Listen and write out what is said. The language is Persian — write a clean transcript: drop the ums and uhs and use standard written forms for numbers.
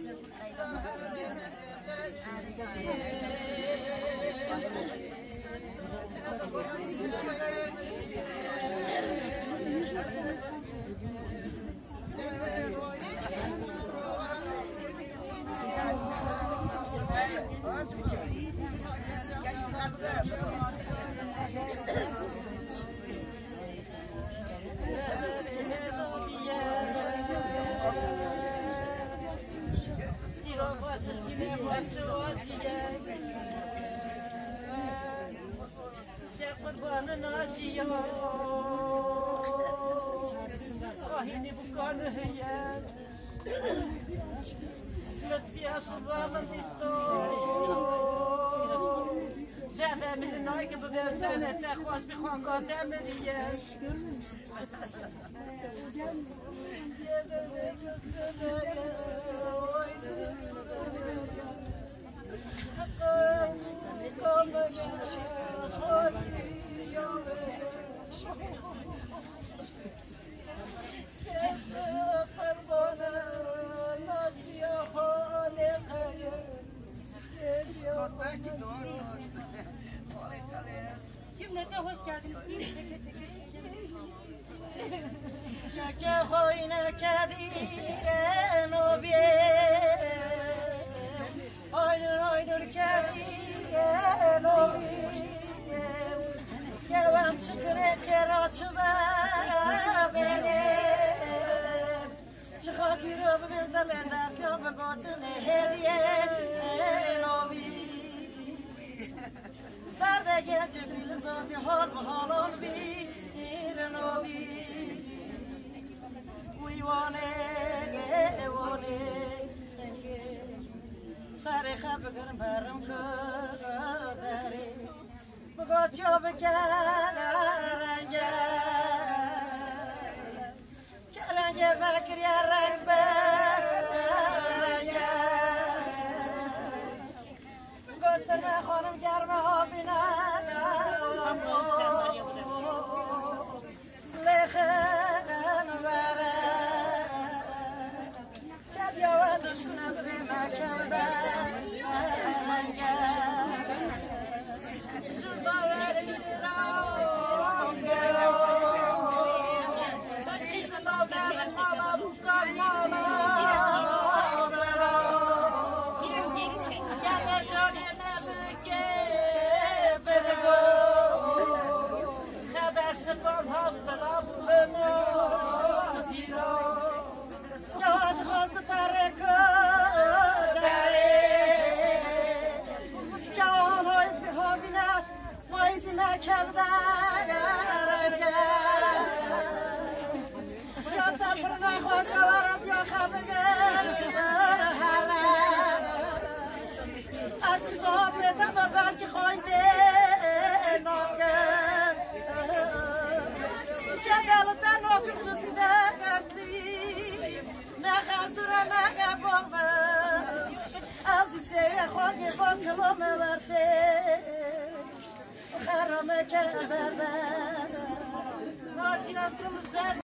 Cümlete hoş geldiniz. که خوین کدیه نوبیه آینور کدیه نوبیه که وام شکره که را چوبه بینه چه خاکی رو ببینده لندفت یا بگوتن هدیه نوبی برده گنج فیلزازی حال به حالان بیر نوبی ویوانه سر خب گرم برم کدری بگو چو بکن رنگه بکری رنگ بر رنگه بگو سر خانم گرمه ها بینن لخن بره شونه به مکم در رنگه شده ولی رنگه بچه دادن ماما بکن ماما برا یه جانی نبکه بدگو خبر شکن ها بلا بنا زیرا یواج خواست ترکو کردن یا تپر نخواش ورد یا خبگر از کذاب لیتم و برکی خویده ناکر که گلتا ناکر جسیده کردی نخصوره نگبامه از ایسه خواهی با کلامه ورده خرامه کردن